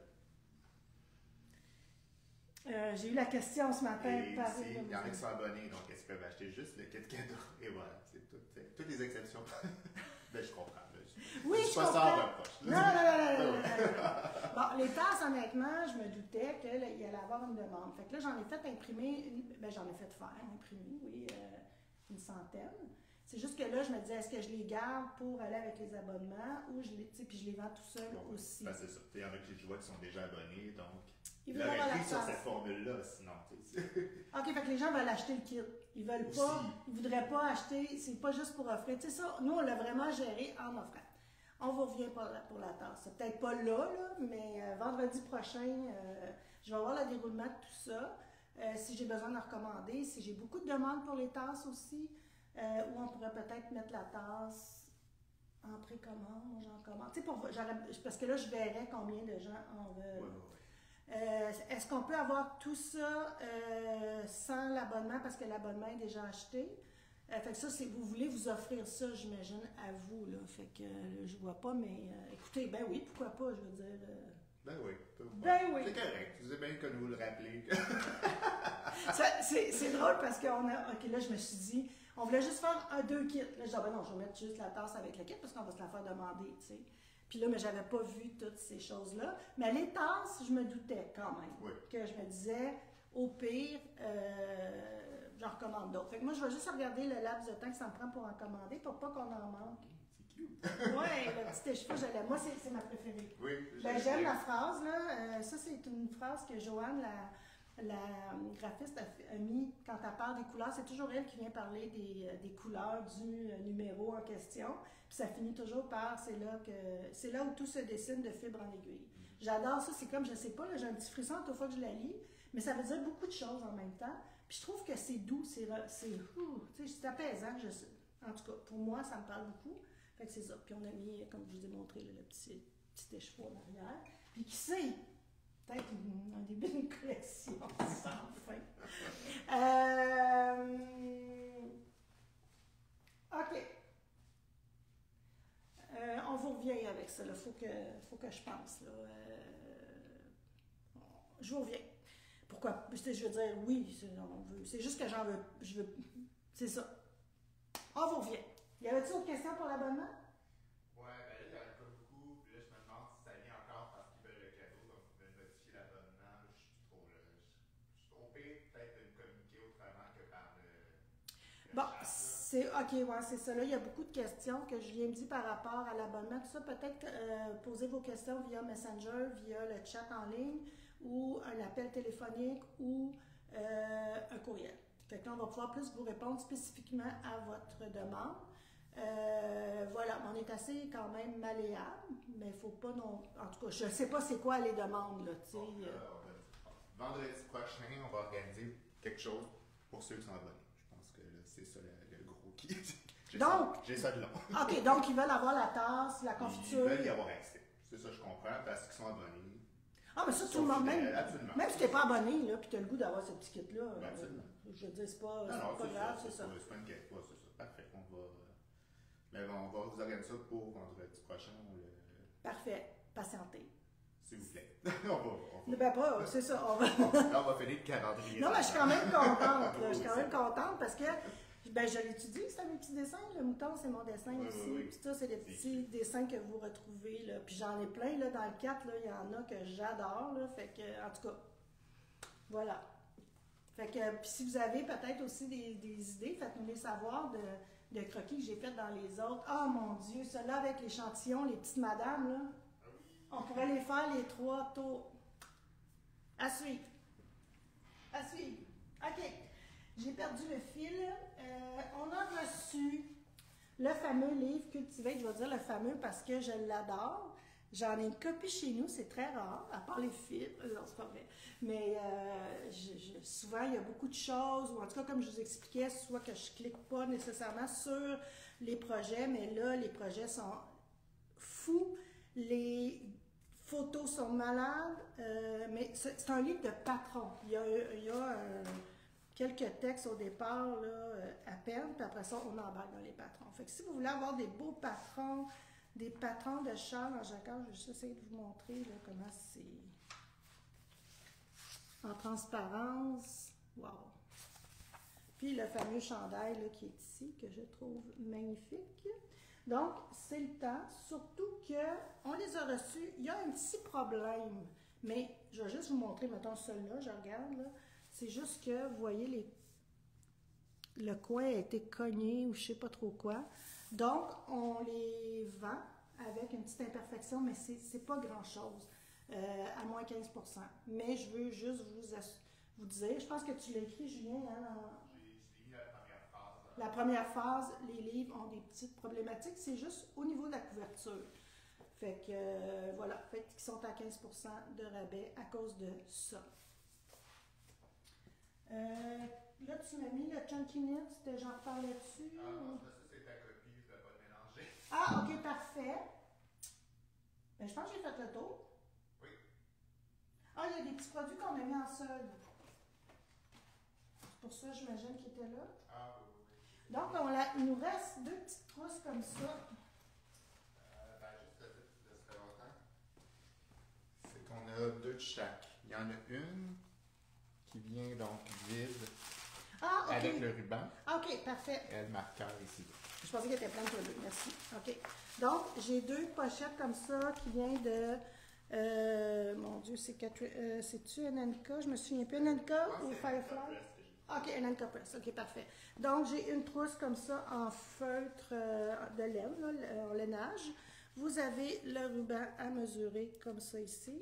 Euh, j'ai eu la question ce matin. Et par ici, il y en a qui sont abonnés, donc est-ce qu'ils peuvent acheter juste le kit cadeau? Et voilà, c'est tout. Toutes les exceptions. Ben, je comprends. Là. Je, oui, je, je pas comprends. ça en reproche. Non, non, non, non, non, non, non. Bon, les tasses, honnêtement, je me doutais qu'il allait avoir une demande. Fait que là, j'en ai fait imprimer, une, ben j'en ai fait faire, imprimer, oui, euh, une centaine. C'est juste que là, je me disais, est-ce que je les garde pour aller avec les abonnements ou je les, tu sais, puis je les vends tout seul bon, aussi. Ben, c'est ça. Il y en a qui je vois qui sont déjà abonnés, donc. Ils veulent veulent avoir la pris sur tasse. cette formule-là, sinon. OK, fait que les gens veulent acheter le kit. Ils veulent Aussi. pas, ils voudraient pas acheter, c'est pas juste pour offrir. Tu sais ça, nous, on l'a vraiment géré en offrant. On vous revient pour la, pour la tasse. C'est peut-être pas là, là mais euh, vendredi prochain, euh, je vais avoir le déroulement de tout ça. Euh, si j'ai besoin de recommander, si j'ai beaucoup de demandes pour les tasses aussi, euh, où on pourrait peut-être mettre la tasse en précommande, j'en commande. Tu sais, pour, parce que là, je verrais combien de gens en veulent. Ouais, ouais, ouais. Euh, Est-ce qu'on peut avoir tout ça euh, sans l'abonnement parce que l'abonnement est déjà acheté? Euh, fait que ça, c'est vous voulez vous offrir ça, j'imagine, à vous. Là. Fait que euh, je vois pas, mais euh, écoutez, ben oui, pourquoi pas, je veux dire. Euh... Ben oui. Ben oui. C'est correct. C'est bien que nous le rappelez. C'est drôle parce qu'on a. Ok, là, je me suis dit, on voulait juste faire un, deux kits. Là, je dis, ah ben non, je vais mettre juste la tasse avec le kit parce qu'on va se la faire demander, tu sais. Puis là, mais j'avais pas vu toutes ces choses-là. Mais les tasses, je me doutais quand même. Oui. Que je me disais, au pire, euh, j'en recommande d'autres. Fait que moi, je vais juste regarder le laps de temps que ça me prend pour en commander pour pas qu'on en manque. C'est cute. Oui, le petit écheveau, j'allais. Moi, c'est ma préférée. Oui. Ben, j'aime la phrase, là. Euh, ça, c'est une phrase que Joanne, la, la graphiste, a, a mis quand elle parle des couleurs. C'est toujours elle qui vient parler des, des couleurs du numéro en question. Puis ça finit toujours par c'est là que c'est là où tout se dessine de fibre en aiguille. J'adore ça, c'est comme, je sais pas, j'ai un petit frisson à toute fois que je la lis, mais ça veut dire beaucoup de choses en même temps. Puis je trouve que c'est doux, c'est c'est apaisant. Je sais. En tout cas, pour moi, ça me parle beaucoup. Fait que c'est ça. Puis on a mis, comme je vous ai montré, là, le petit, petit écheveau en arrière. Puis qui sait, peut-être un début d'une collection sans fin. Euh... OK. Euh, on vous revient avec ça. Il faut que, faut que je pense. Là. Euh, je vous reviens. Pourquoi? Je veux dire, oui, c'est juste que j'en veux. Je veux. C'est ça. On vous revient. Y avait-il autre question pour l'abonnement? Ouais, ben là, il n'y en a pas beaucoup. Puis là, je me demande si ça vient encore parce qu'ils veulent le cadeau, donc ils veulent modifier l'abonnement. Je suis trop là. Je suis trop pire, peut-être de me communiquer autrement que par le. le bon, chat, c'est OK, ouais, c'est ça. Là, il y a beaucoup de questions que je viens de dire par rapport à l'abonnement. Tout ça, peut-être euh, poser vos questions via Messenger, via le chat en ligne, ou un appel téléphonique, ou euh, un courriel. Fait que là, on va pouvoir plus vous répondre spécifiquement à votre demande. Euh, voilà, on est assez quand même malléable, mais il ne faut pas non. En tout cas, je ne sais pas c'est quoi les demandes, là, tu sais. Bon, euh, va... Vendredi prochain, on va organiser quelque chose pour ceux qui sont abonnés. Je pense que c'est ça le, le gros qui. Donc, j'ai ça de long. OK, donc ils veulent avoir la tasse, la confiture. Ils veulent y avoir accès. C'est ça, je comprends, parce qu'ils sont abonnés. Ah, mais ça, tout le monde, même, même si tu n'es pas abonné, là, puis tu as le goût d'avoir ce petit kit-là, ben, euh, je veux dire, c'est pas, non, non, pas grave, c'est ça. C'est pas une quête, c'est ça. Parfait, on va... Mais on va vous organiser ça pour vendredi prochain. Le... Parfait, patientez. S'il vous plaît. on va... On va... Ben pas, c'est ça, on va... on va finir le calendrier. Non, mais je suis quand même contente, là, je suis quand même contente parce que... ben, je l'étudie, c'est mes petits dessins. Le mouton, c'est mon dessin oui, aussi. Oui, oui. Puis ça, c'est des petits dessins que vous retrouvez. Là. Puis j'en ai plein là, dans le quatre. Il y en a que j'adore. Fait que, en tout cas, voilà. Fait que, puis si vous avez peut-être aussi des, des idées, faites-nous les savoir de, de croquis que j'ai fait dans les autres. Ah, oh, mon Dieu, ceux-là avec l'échantillon, les petites madames, là. On pourrait les faire les trois tours. À suivre. À suivre. OK. J'ai perdu le fil. Euh, on a reçu le fameux livre Cultivate. Je vais dire le fameux parce que je l'adore. J'en ai une copie chez nous, c'est très rare, à part les films. Non, c'est pas vrai. Mais euh, je, je, souvent, il y a beaucoup de choses, ou en tout cas, comme je vous expliquais, soit que je ne clique pas nécessairement sur les projets, mais là, les projets sont fous. Les photos sont malades, euh, mais c'est un livre de patron. Il y a, il y a euh, quelques textes au départ, là, euh, à peine, puis après ça, on embarque dans les patrons. Fait que si vous voulez avoir des beaux patrons, des patrons de châles en jacquard, je vais juste essayer de vous montrer là, comment c'est en transparence. Wow! Puis le fameux chandail là, qui est ici, que je trouve magnifique. Donc, c'est le temps, surtout qu'on les a reçus. Il y a un petit problème, mais je vais juste vous montrer, mettons celui-là, je regarde, là. C'est juste que, vous voyez, les, le coin a été cogné ou je ne sais pas trop quoi. Donc, on les vend avec une petite imperfection, mais ce n'est pas grand-chose, euh, à moins quinze pour cent. Mais je veux juste vous, vous dire, je pense que tu l'as écrit, Julien, hein, dans... La première phase, les livres ont des petites problématiques, c'est juste au niveau de la couverture. Fait que, euh, voilà, fait qu'ils sont à quinze pour cent de rabais à cause de ça. Euh, là, tu m'as mis le Chunky Knit, j'en reparlais dessus. Ah non, ou... ça, c'est ta copie, je ne vais pas te mélanger. Ah, ok, parfait. Ben, je pense que j'ai fait le tour. Oui. Ah, il y a des petits produits qu'on a mis en solde. C'est pour ça, j'imagine, qu'ils étaient là. Ah oui, oui. Donc, on a, il nous reste deux petites trousses comme ça. Euh, ben, juste le dire, ça fait longtemps. C'est qu'on a deux de chaque. Il y en a une qui vient donc vide Ah, ok. avec le ruban. Ah, ok, parfait. Et le marqueur ici. Je pensais qu'il était plein de produits. Merci. OK. Donc, j'ai deux pochettes comme ça qui viennent de... Euh, mon Dieu, c'est euh, c'est-tu N N K? Je me souviens plus. N N K Ah, ou Firefly? OK, N N K Press. OK, parfait. Donc, j'ai une trousse comme ça en feutre euh, de laine, là, en lainage. Vous avez le ruban à mesurer comme ça ici.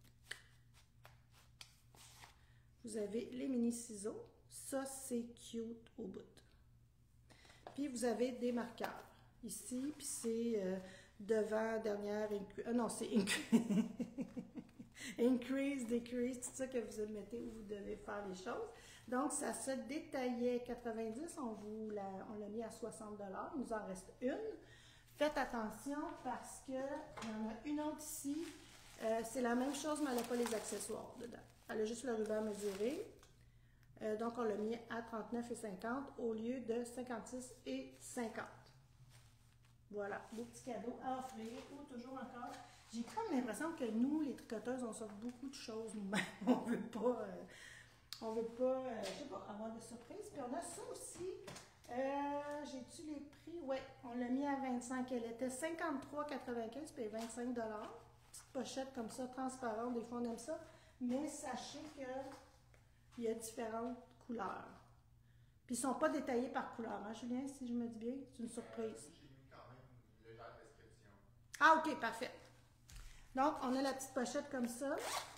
Vous avez les mini ciseaux. Ça, c'est cute au bout. Puis, vous avez des marqueurs ici. Puis, c'est euh, devant, dernière, increase. Ah non, c'est increase. Increase, decrease, tout ça que vous mettez où vous devez faire les choses. Donc, ça se détaillait quatre-vingt-dix, on vous l'a, on l'a mis à soixante dollars. Il nous en reste une. Faites attention parce qu'il y en a une autre ici. Euh, c'est la même chose, mais elle n'a pas les accessoires dedans. Elle a juste le ruban mesuré. Euh, donc, on l'a mis à trente-neuf et cinquante au lieu de cinquante-six et cinquante. Voilà, beau petit cadeau à offrir ou toujours encore. J'ai comme l'impression que nous, les tricoteuses, on sort beaucoup de choses nous-mêmes. On veut pas... Euh, On ne veut pas, euh, je sais pas, avoir de surprises. Puis on a ça aussi. Euh, J'ai-tu les prix? Oui, on l'a mis à vingt-cinq. Elle était cinquante-trois quatre-vingt-quinze puis vingt-cinq dollars. Petite pochette comme ça, transparente. Des fois, on aime ça. Mais sachez qu'il y a différentes couleurs. Puis ils ne sont pas détaillés par couleur, hein, Julien, si je me dis bien? C'est une surprise. J'ai mis quand même une légère description. Ah, OK, parfait. Donc, on a la petite pochette comme ça.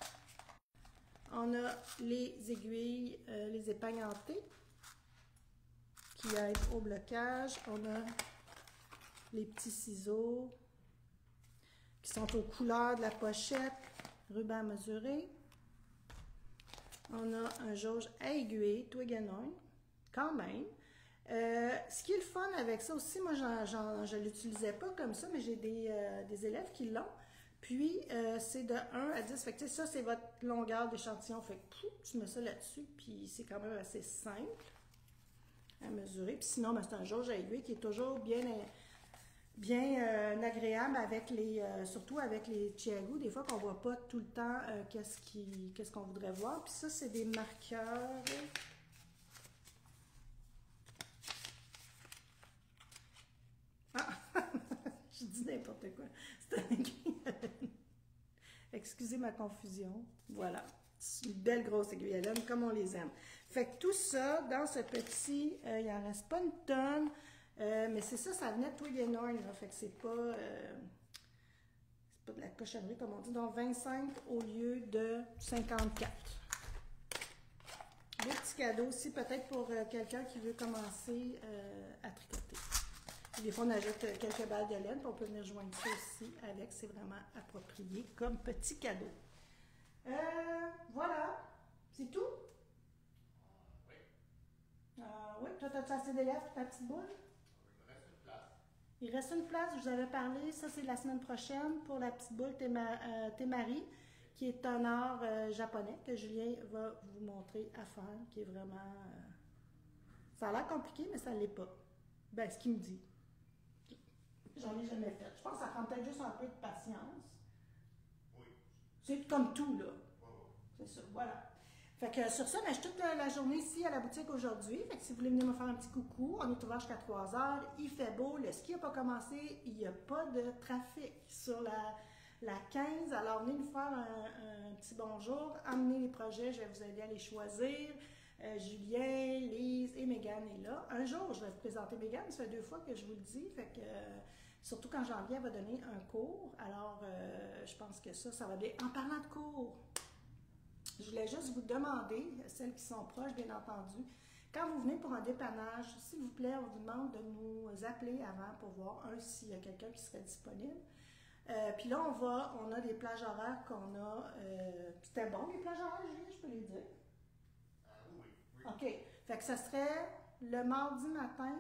On a les aiguilles, euh, les épingles en T qui aident au blocage. On a les petits ciseaux qui sont aux couleurs de la pochette, ruban mesuré. On a un jauge à aiguille, twig and line, quand même. Euh, ce qui est le fun avec ça aussi, moi j'en, j'en, je ne l'utilisais pas comme ça, mais j'ai des, euh, des élèves qui l'ont. Puis, euh, c'est de un à dix. Fait que, ça, c'est votre longueur d'échantillon. Fait que, pouf, tu mets ça là-dessus, puis c'est quand même assez simple à mesurer. Puis sinon, ben, c'est un jauge à aiguille qui est toujours bien, bien euh, agréable, avec les, euh, surtout avec les Chiago. Des fois qu'on ne voit pas tout le temps euh, qu'est-ce qui, qu'est-ce qu'on voudrait voir. Puis ça, c'est des marqueurs. Je dis n'importe quoi. C'est un aiguille Allen. Excusez ma confusion. Voilà. C'est une belle grosse aiguille Allen, comme on les aime. Fait que tout ça, dans ce petit, euh, il en reste pas une tonne, euh, mais c'est ça, ça venait de Twig and Horn, là. Fait que c'est pas, euh, c'est pas de la cochonnerie, comme on dit. Donc vingt-cinq au lieu de cinquante-quatre. Beau petit cadeau aussi, peut-être pour euh, quelqu'un qui veut commencer euh, à tricoter. Puis des fois, on ajoute euh, quelques balles de laine, puis on peut venir joindre ça aussi avec. C'est vraiment approprié comme petit cadeau. Euh, voilà. C'est tout? Oui. Euh, oui. Toi, as-tu assez d'élèves pour ta petite boule? Il me reste une place. Il reste une place, je vous avais parlé. Ça, c'est la semaine prochaine pour la petite boule euh, Temari, qui est un art euh, japonais que Julien va vous montrer à faire, qui est vraiment... Euh, ça a l'air compliqué, mais ça ne l'est pas. Ben, ce qu'il me dit. J'en ai jamais fait. Je pense que ça prend peut-être juste un peu de patience. Oui. C'est comme tout, là. Oh. C'est ça, voilà. Fait que sur ça, ben, je suis toute la journée ici à la boutique aujourd'hui. Fait que si vous voulez venir me faire un petit coucou, on est ouvert jusqu'à trois heures. Il fait beau, le ski n'a pas commencé, il n'y a pas de trafic sur la... La quinze, alors venez nous faire un, un petit bonjour, amenez les projets, je vais vous aider à les choisir. Euh, Julien, Lise et Mégane est là. Un jour, je vais vous présenter Mégane, ça fait deux fois que je vous le dis, fait que, euh, surtout quand Jean-Pierre elle va donner un cours, alors euh, je pense que ça, ça va bien. En parlant de cours, je voulais juste vous demander, celles qui sont proches bien entendu, quand vous venez pour un dépannage, s'il vous plaît, on vous demande de nous appeler avant pour voir, un, s'il y a quelqu'un qui serait disponible. Euh, puis là, on va, on a des plages horaires qu'on a. Euh, C'était bon, les plages horaires, Julien, je peux les dire? Euh, oui, oui. OK. Fait que ça serait le mardi matin,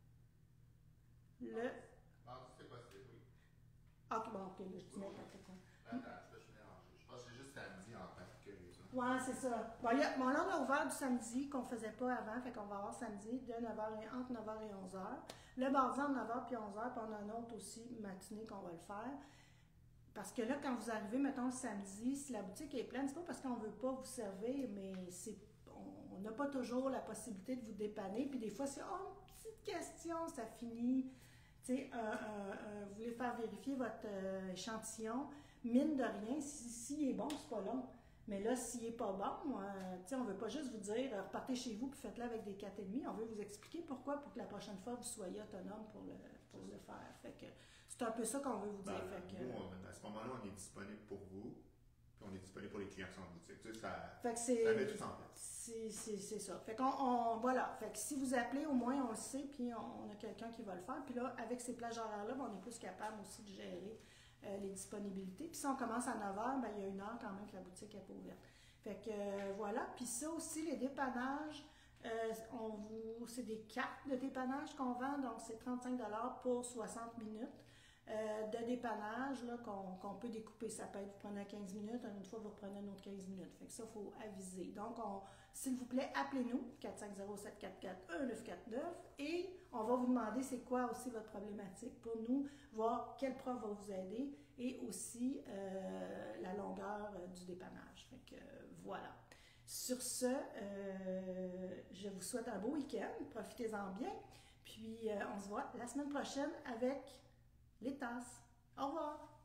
le... Mardi, c'est possible, oui. OK, bon, OK, là, je dis n'importe quoi. Attends, je suis mélangé. Je pense que c'est juste samedi en tant que raison. Ouais, c'est ça. Bon, y a, bon, là, on a ouvert du samedi qu'on ne faisait pas avant, fait qu'on va avoir samedi de neuf heures, entre neuf heures et onze heures. Le mardi, entre neuf heures puis onze heures, puis on a un autre aussi matinée qu'on va le faire. Parce que là, quand vous arrivez, mettons le samedi, si la boutique est pleine, c'est pas parce qu'on ne veut pas vous servir, mais c'est on n'a pas toujours la possibilité de vous dépanner. Puis des fois, c'est oh, une petite question, ça finit. Tu sais, euh, euh, euh, vous voulez faire vérifier votre euh, échantillon, mine de rien, s'il si est bon, c'est pas long. Mais là, s'il n'est pas bon, euh, tu sais, on ne veut pas juste vous dire euh, repartez chez vous puis faites-le avec des quatre virgule cinq. On veut vous expliquer pourquoi pour que la prochaine fois, vous soyez autonome pour le, pour le faire. Fait que c'est un peu ça qu'on veut vous dire. Ben, fait que, nous, on- à ce moment-là, on est disponible pour vous, puis on est disponible pour les clients qui sont en boutique. Tu sais, ça, fait que c'est, ça met tout en place. C'est, c'est, c'est ça. Fait qu'on, on, voilà. Fait que si vous appelez, au moins on le sait, puis on, on a quelqu'un qui va le faire. Puis là, avec ces plages horaires-là, ben, on est plus capable aussi de gérer euh, les disponibilités. Puis si on commence à neuf heures, ben, il y a une heure quand même que la boutique n'est pas ouverte. Fait que euh, voilà. Puis ça aussi, les dépannages, euh, on vous, c'est des cartes de dépannage qu'on vend, donc c'est trente-cinq dollars pour soixante minutes. Euh, de dépannage là, qu'on, qu'on peut découper. Ça peut être, vous prenez quinze minutes, une autre fois, vous reprenez une autre quinze minutes. Fait que ça, il faut aviser. Donc, on, s'il vous plaît, appelez-nous, quatre cinq zéro, sept quatre quatre, un neuf quatre neuf, et on va vous demander c'est quoi aussi votre problématique pour nous, voir quel prof va vous aider, et aussi euh, la longueur euh, du dépannage. Fait que euh, voilà. Sur ce, euh, je vous souhaite un beau week-end. Profitez-en bien. Puis, euh, on se voit la semaine prochaine avec les tasses. Au revoir!